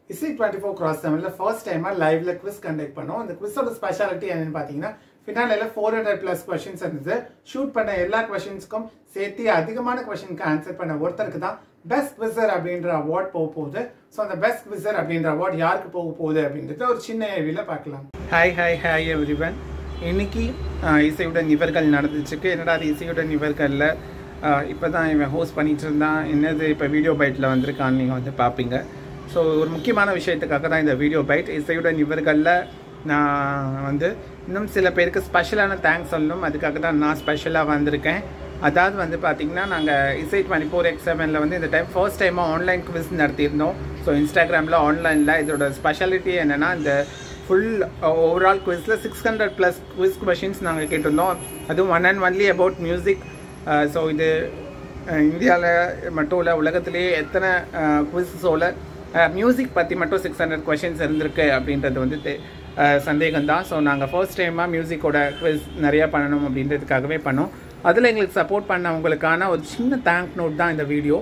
இசை 24 கிராஸ் தமிழ்ல ஃபர்ஸ்ட் டைமா லைவ்ல குவிஸ் கண்டக்ட் பண்ணோம். அந்த குவிஸோட ஸ்பெஷாலிட்டி என்னன்னு பாத்தீங்கன்னா ஃபினாலேல 400+ क्वेश्चंस இருந்தது. ஷூட் பண்ண எல்லா क्वेश्चंसக்கும் சேர்த்து அதிகமான क्वेश्चनக்கு ஆன்சர் பண்ண ஒருத்தருக்கு தான் பெஸ்ட் குவிசர் அப்படின்ற அவார்ட் போக போகுது. ஸோ அந்த பெஸ்ட் குவிசர் அப்படின்ற அவார்ட் யாருக்கு போக போகுது அப்படின்றத ஒரு சின்ன ஏவில பார்க்கலாம். Hi everyone. இன்னைக்கு இசையுடன் இவர்கள் நடந்துச்சுக்கு. என்னடா அது இசையுடன் இவர்களில் இப்போ தான் இவன் ஹோஸ்ட் பண்ணிட்டு இருந்தான், என்னது இப்போ வீடியோ பைட்டில் வந்திருக்கான்னு நீங்கள் வந்து பார்ப்பீங்க. ஸோ ஒரு முக்கியமான விஷயத்துக்காக தான் இந்த வீடியோ பைட். இசையுடன் இவர்களில் நான் வந்து இன்னும் சில பேருக்கு ஸ்பெஷலான தேங்க்ஸ் சொல்லணும். அதுக்காக தான் நான் ஸ்பெஷலாக வந்திருக்கேன். அதாவது வந்து பார்த்திங்கன்னா நாங்கள் இசை 24x7 வந்து இந்த டைம் ஃபர்ஸ்ட் டைமாக ஆன்லைன் குவிஸ் நடத்தியிருந்தோம். ஸோ இன்ஸ்டாகிராமில் ஆன்லைனில் இதோட ஸ்பெஷாலிட்டி என்னென்னா இந்த ஃபுல் ஓவரால் குவிஸில் 600+ குவிஸ் கொஷின்ஸ் நாங்கள் கேட்டிருந்தோம். அதுவும் one and only about music. So இது இந்தியாவில் மட்டும் இல்லை, உலகத்திலேயே எத்தனை குவிஸோட மியூசிக் பற்றி மட்டும் 600 கொஷின்ஸ் இருந்திருக்கு அப்படின்றது வந்து சந்தேகம்தான். ஸோ நாங்கள் ஃபர்ஸ்ட் டைமாக மியூசிக்கோட குவிஸ் நிறையா பண்ணணும் அப்படின்றதுக்காகவே பண்ணோம். அதில் எங்களுக்கு சப்போர்ட் பண்ணவங்களுக்கான ஒரு சின்ன தேங்க் நோட் தான் இந்த வீடியோ.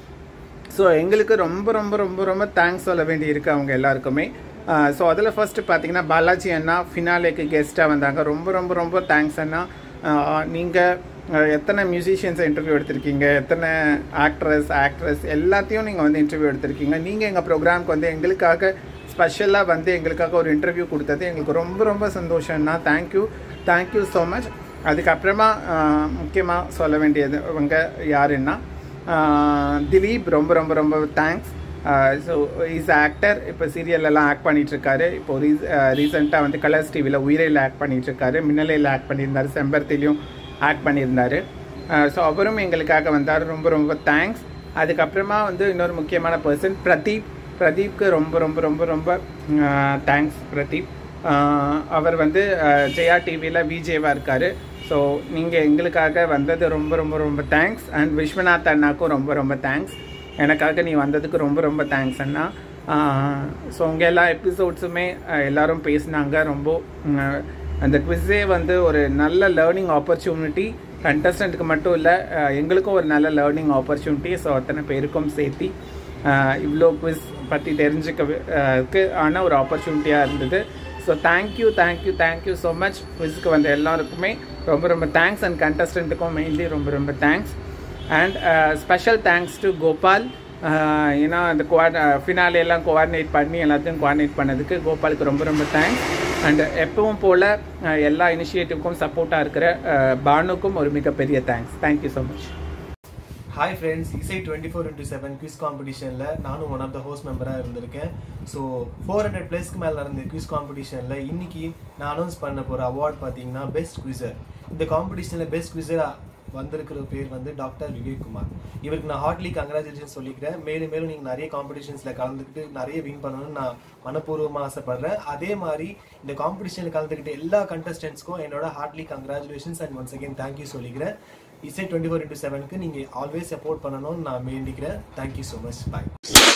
ஸோ எங்களுக்கு ரொம்ப ரொம்ப ரொம்ப ரொம்ப தேங்க்ஸ் சொல்ல வேண்டி இருக்குது அவங்க எல்லாருக்குமே. ஸோ அதில் ஃபர்ஸ்ட்டு பார்த்தீங்கன்னா பாலாஜி அண்ணா ஃபினாலேக்கு கெஸ்ட்டாக வந்தாங்க. ரொம்ப ரொம்ப ரொம்ப தேங்க்ஸ் அண்ணா. நீங்கள் எத்தனை மியூசிஷியன்ஸை இன்டர்வியூ எடுத்திருக்கீங்க, எத்தனை ஆக்ட்ரஸ் எல்லாத்தையும் நீங்கள் வந்து இன்டர்வியூ எடுத்திருக்கீங்க. நீங்கள் எங்கள் ப்ரோக்ராமுக்கு வந்து எங்களுக்காக ஸ்பெஷலாக வந்து எங்களுக்காக ஒரு இன்டர்வியூ கொடுத்தது எங்களுக்கு ரொம்ப ரொம்ப சந்தோஷம்னா. Thank you so much. அதுக்கப்புறமா முக்கியமாக சொல்ல வேண்டியது அவங்க யாருன்னா திலீப். ரொம்ப ரொம்ப ரொம்ப தேங்க்ஸ். ஸோ இஸ் ஆக்டர், இப்போ சீரியல்லாம் ஆக்ட் பண்ணிகிட்ருக்காரு. இப்போது ரீசெண்டாக வந்து கலர்ஸ் டிவியில் உயிரையில் ஆக்ட் பண்ணிகிட்ருக்காரு, மின்னலையில் ஆக்ட் பண்ணியிருந்தார், செம்பருத்திலையும் ஆக்ட் பண்ணியிருந்தார். ஸோ அவரும் எங்களுக்காக வந்தார். ரொம்ப ரொம்ப தேங்க்ஸ். அதுக்கப்புறமா வந்து இன்னொரு முக்கியமான பர்சன் பிரதீப்க்கு ரொம்ப ரொம்ப ரொம்ப ரொம்ப தேங்க்ஸ் பிரதீப். அவர் வந்து ஜெயா டிவியில் விஜேவாக இருக்கார். ஸோ நீங்கள் எங்களுக்காக வந்தது ரொம்ப ரொம்ப ரொம்ப தேங்க்ஸ். அண்ட் விஸ்வநாத் அண்ணாக்கும் ரொம்ப ரொம்ப தேங்க்ஸ். எனக்காக நீ வந்ததுக்கு ரொம்ப ரொம்ப தேங்க்ஸ் அண்ணா. ஸோ உங்கள் எல்லா எபிசோட்ஸுமே எல்லோரும் பேசினாங்க. ரொம்ப அந்த குவிஸே வந்து ஒரு நல்ல லேர்னிங் ஆப்பர்ச்சுனிட்டி, கண்டஸ்டண்ட்டுக்கு மட்டும் இல்லை எங்களுக்கும் ஒரு நல்ல லேர்னிங் ஆப்பர்ச்சுனிட்டி. ஸோ அத்தனை பேருக்கும் சேர்த்து இவ்வளோ குவிஸ் பற்றி தெரிஞ்சுக்கிறதுக்கு ஆன ஒரு ஆப்பர்ச்சுனிட்டியாக இருந்தது. So thank you so much. குவிஸுக்கு வந்த எல்லாருக்குமே ரொம்ப ரொம்ப தேங்க்ஸ். அண்ட் கண்டஸ்டண்ட்டுக்கும் மெயின்லி ரொம்ப ரொம்ப thanks. And special thanks to Gopal. ஏன்னா அந்த ஃபினாலேலாம் கோஆர்டினேட் பண்ணி எல்லாத்தையும் கோஆர்டினேட் பண்ணதுக்கு கோபாலுக்கு ரொம்ப ரொம்ப தேங்க்ஸ். அண்ட் எப்பவும் போல் எல்லா இனிஷியேட்டிவ்க்கும் சப்போர்ட்டாக இருக்கிற பானுக்கும் ஒரு மிகப்பெரிய thanks. Thank you so much. Hi friends, Isai 24x7 quiz காம்படிஷனில் நானும் ஒன் ஆஃப் த ஹோஸ்ட் மெம்பராக இருந்திருக்கேன். ஸோ 400+ மேலே நடந்த குவிஸ் காம்படிஷனில் இன்றைக்கி நான் அனௌன்ஸ் பண்ண போகிற அவார்ட் பார்த்தீங்கன்னா பெஸ்ட் குவிசர். இந்த காம்படிஷனில் பெஸ்ட் குவிசராக வந்திருக்கிற பேர் வந்து டாக்டர் விவேக் குமார். இவருக்கு நான் ஹார்ட்லி கங்க்ராச்சுலேஷன் சொல்லிக்கிறேன். மேலும் நீங்கள் நிறைய காம்படிஷன்ஸில் கலந்துக்கிட்டு நிறைய வின் பண்ணணும்னு நான் மனப்பூர்வமாக ஆசைப்படுறேன். அதே மாதிரி இந்த காம்படிஷனில் கலந்துக்கிட்ட எல்லா கண்டஸ்டன்ட்ஸ்க்கும் என்னோட heartly congratulations and once again thank you சொல்லிக்கிறேன். இசை 24x7க்கு நீங்கள் ஆல்வேஸ் சப்போர்ட் பண்ணணும்னு நான் வேண்டிக்கிறேன். Thank you so much. பாய்.